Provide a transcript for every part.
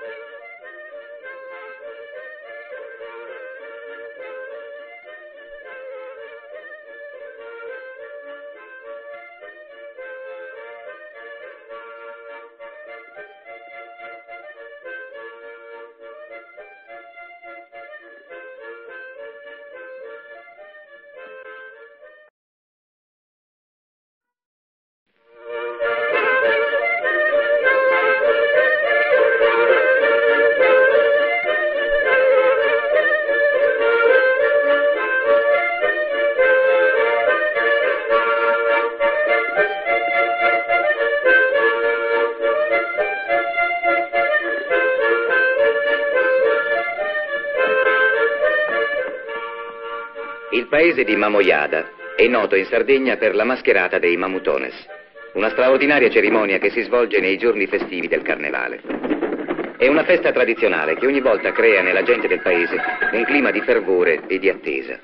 Il paese di Mamoiada è noto in Sardegna per la mascherata dei Mamutones, una straordinaria cerimonia che si svolge nei giorni festivi del Carnevale. È una festa tradizionale che ogni volta crea nella gente del paese un clima di fervore e di attesa.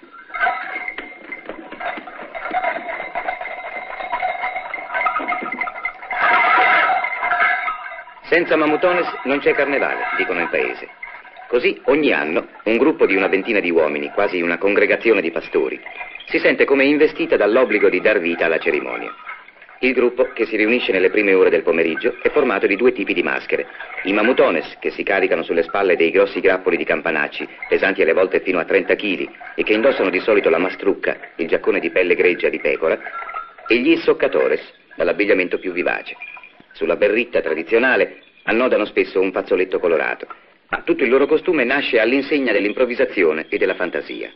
Senza Mamutones non c'è Carnevale, dicono in paese. Così ogni anno un gruppo di una ventina di uomini, quasi una congregazione di pastori, si sente come investita dall'obbligo di dar vita alla cerimonia. Il gruppo, che si riunisce nelle prime ore del pomeriggio, è formato di due tipi di maschere. I Mamutones, che si caricano sulle spalle dei grossi grappoli di campanacci, pesanti alle volte fino a 30 kg, e che indossano di solito la mastrucca, il giaccone di pelle greggia di pecora, e gli Soccatores, dall'abbigliamento più vivace. Sulla berritta tradizionale annodano spesso un fazzoletto colorato, ma tutto il loro costume nasce all'insegna dell'improvvisazione e della fantasia.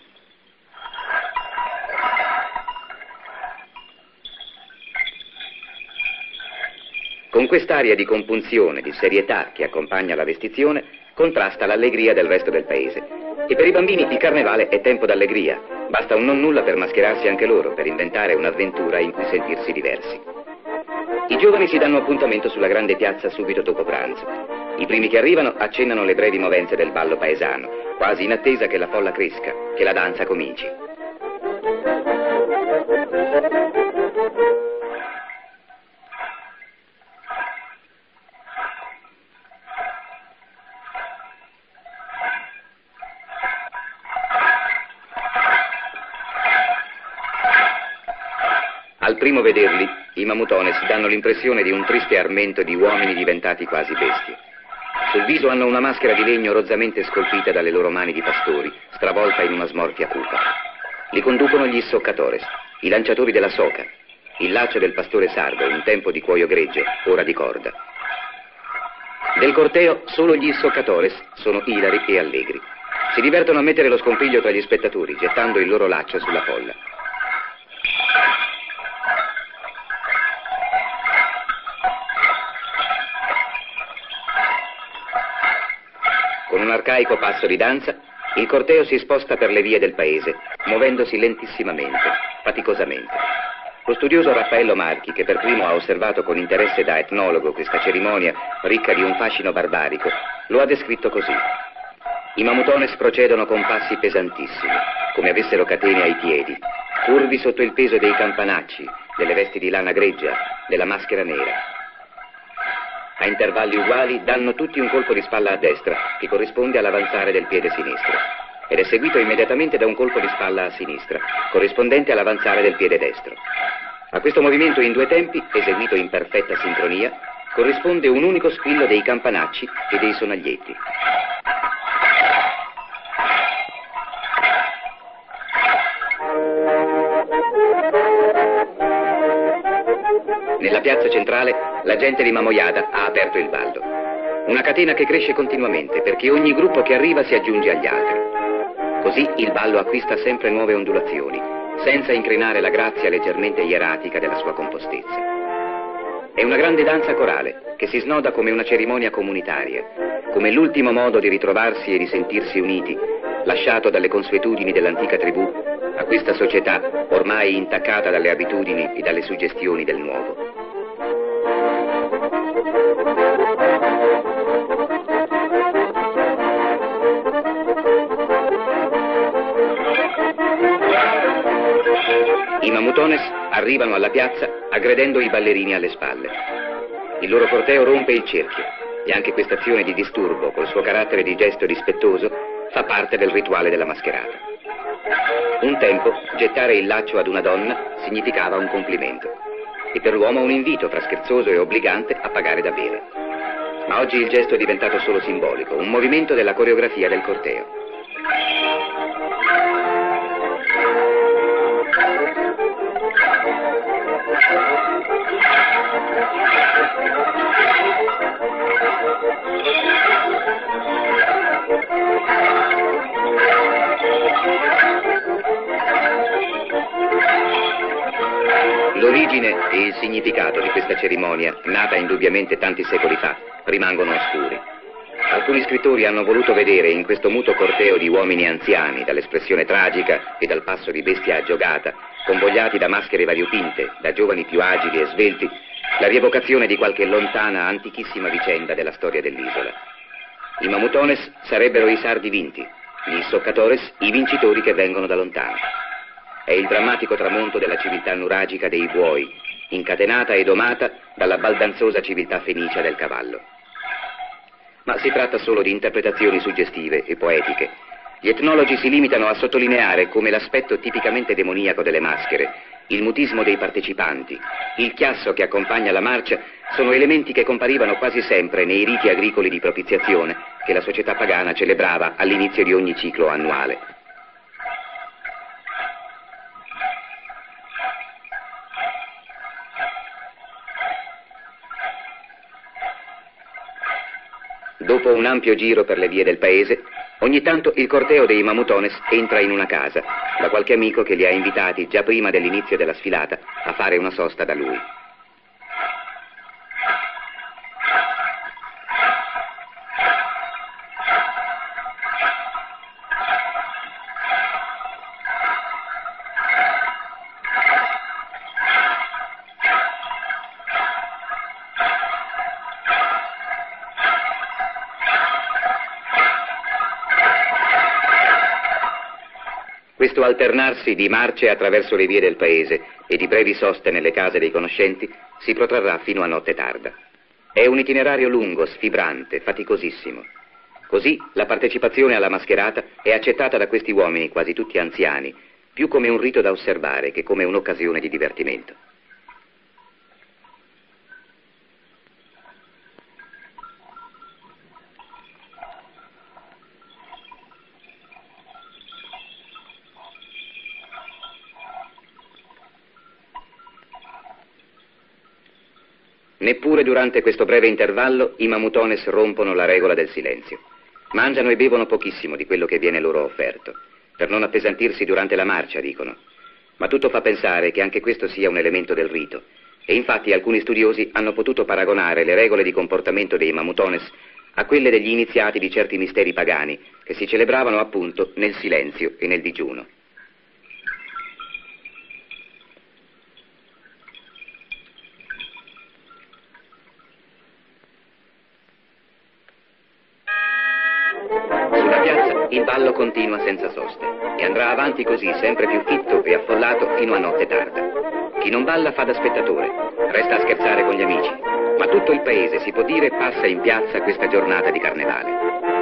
Con quest'aria di compunzione, di serietà che accompagna la vestizione, contrasta l'allegria del resto del paese. E per i bambini il Carnevale è tempo d'allegria. Basta un non nulla per mascherarsi anche loro, per inventare un'avventura in cui sentirsi diversi. I giovani si danno appuntamento sulla grande piazza subito dopo pranzo. I primi che arrivano accennano le brevi movenze del ballo paesano, quasi in attesa che la folla cresca, che la danza cominci. Al primo vederli, i Mamutones danno l'impressione di un triste armento di uomini diventati quasi bestie. Sul viso hanno una maschera di legno rozzamente scolpita dalle loro mani di pastori, stravolta in una smorfia cupa. Li conducono gli Soccatores, i lanciatori della soca, il laccio del pastore sardo, un tempo di cuoio greggio, ora di corda. Del corteo solo gli Soccatores sono ilari e allegri. Si divertono a mettere lo scompiglio tra gli spettatori, gettando il loro laccio sulla folla. Con un arcaico passo di danza, il corteo si sposta per le vie del paese, muovendosi lentissimamente, faticosamente. Lo studioso Raffaello Marchi, che per primo ha osservato con interesse da etnologo questa cerimonia ricca di un fascino barbarico, lo ha descritto così. I Mamutones procedono con passi pesantissimi, come avessero catene ai piedi, curvi sotto il peso dei campanacci, delle vesti di lana greggia, della maschera nera. A intervalli uguali danno tutti un colpo di spalla a destra, che corrisponde all'avanzare del piede sinistro, ed è seguito immediatamente da un colpo di spalla a sinistra, corrispondente all'avanzare del piede destro. A questo movimento in due tempi, eseguito in perfetta sincronia, corrisponde un unico squillo dei campanacci e dei sonaglietti. Nella piazza centrale la gente di Mamoiada ha aperto il ballo. Una catena che cresce continuamente perché ogni gruppo che arriva si aggiunge agli altri. Così il ballo acquista sempre nuove ondulazioni, senza incrinare la grazia leggermente ieratica della sua compostezza. È una grande danza corale che si snoda come una cerimonia comunitaria, come l'ultimo modo di ritrovarsi e di sentirsi uniti, lasciato dalle consuetudini dell'antica tribù a questa società ormai intaccata dalle abitudini e dalle suggestioni del nuovo. I Mamutones arrivano alla piazza aggredendo i ballerini alle spalle. Il loro corteo rompe il cerchio. e anche questa azione di disturbo, col suo carattere di gesto rispettoso, fa parte del rituale della mascherata. Un tempo, gettare il laccio ad una donna significava un complimento, e per l'uomo un invito fra scherzoso e obbligante a pagare da bere. Ma oggi il gesto è diventato solo simbolico, un movimento della coreografia del corteo. L'origine e il significato di questa cerimonia, nata indubbiamente tanti secoli fa, rimangono oscuri. Alcuni scrittori hanno voluto vedere in questo muto corteo di uomini anziani, dall'espressione tragica e dal passo di bestia aggiogata, convogliati da maschere variopinte, da giovani più agili e svelti, la rievocazione di qualche lontana, antichissima vicenda della storia dell'isola. I mamutones sarebbero i sardi vinti, gli soccatores i vincitori che vengono da lontano. È il drammatico tramonto della civiltà nuragica dei buoi, incatenata e domata dalla baldanzosa civiltà fenicia del cavallo. Ma si tratta solo di interpretazioni suggestive e poetiche. Gli etnologi si limitano a sottolineare come l'aspetto tipicamente demoniaco delle maschere, il mutismo dei partecipanti, il chiasso che accompagna la marcia sono elementi che comparivano quasi sempre nei riti agricoli di propiziazione che la società pagana celebrava all'inizio di ogni ciclo annuale. Dopo un ampio giro per le vie del paese, ogni tanto il corteo dei mamutones entra in una casa, da qualche amico che li ha invitati già prima dell'inizio della sfilata a fare una sosta da lui. Questo alternarsi di marce attraverso le vie del paese e di brevi soste nelle case dei conoscenti si protrarrà fino a notte tarda. È un itinerario lungo, sfibrante, faticosissimo. Così la partecipazione alla mascherata è accettata da questi uomini, quasi tutti anziani, più come un rito da osservare che come un'occasione di divertimento. Neppure durante questo breve intervallo i mamutones rompono la regola del silenzio. Mangiano e bevono pochissimo di quello che viene loro offerto, per non appesantirsi durante la marcia, dicono. Ma tutto fa pensare che anche questo sia un elemento del rito, e infatti alcuni studiosi hanno potuto paragonare le regole di comportamento dei mamutones a quelle degli iniziati di certi misteri pagani, che si celebravano appunto nel silenzio e nel digiuno. Il ballo continua senza soste e andrà avanti così sempre più fitto e affollato fino a notte tarda. Chi non balla fa da spettatore, resta a scherzare con gli amici, ma tutto il paese, si può dire, passa in piazza questa giornata di carnevale.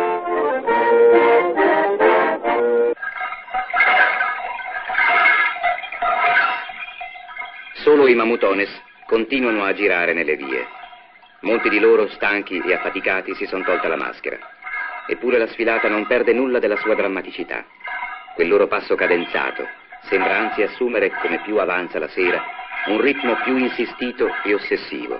Solo i mamutones continuano a girare nelle vie. Molti di loro, stanchi e affaticati, si sono tolta la maschera. Eppure la sfilata non perde nulla della sua drammaticità. Quel loro passo cadenzato sembra anzi assumere, come più avanza la sera, un ritmo più insistito e ossessivo.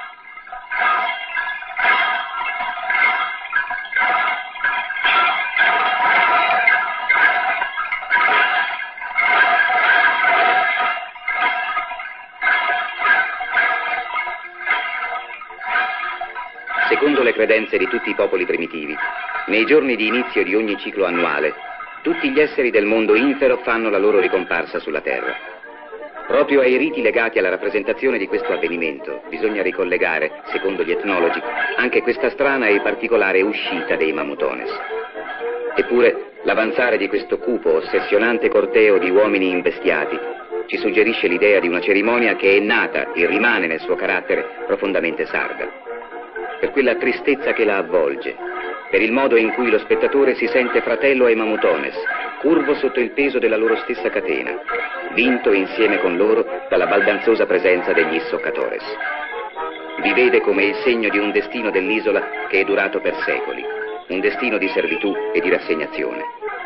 Secondo le credenze di tutti i popoli primitivi, nei giorni di inizio di ogni ciclo annuale, tutti gli esseri del mondo infero fanno la loro ricomparsa sulla Terra. Proprio ai riti legati alla rappresentazione di questo avvenimento bisogna ricollegare, secondo gli etnologi, anche questa strana e particolare uscita dei mamutones. Eppure, l'avanzare di questo cupo, ossessionante corteo di uomini imbestiati ci suggerisce l'idea di una cerimonia che è nata e rimane nel suo carattere profondamente sarda. per quella tristezza che la avvolge, per il modo in cui lo spettatore si sente fratello ai mamutones, curvo sotto il peso della loro stessa catena, vinto insieme con loro dalla baldanzosa presenza degli Issocatores. Vi vede come il segno di un destino dell'isola che è durato per secoli, un destino di servitù e di rassegnazione.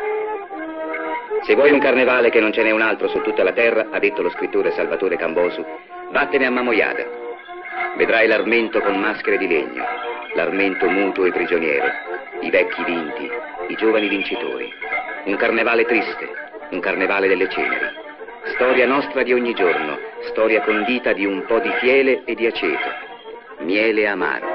Se vuoi un carnevale che non ce n'è un altro su tutta la terra, ha detto lo scrittore Salvatore Cambosu, vattene a Mamoiada. Vedrai l'Armento con maschere di legno, l'Armento muto e prigioniero, i vecchi vinti, i giovani vincitori. Un carnevale triste, un carnevale delle ceneri. Storia nostra di ogni giorno, storia condita di un po' di fiele e di aceto, miele amaro.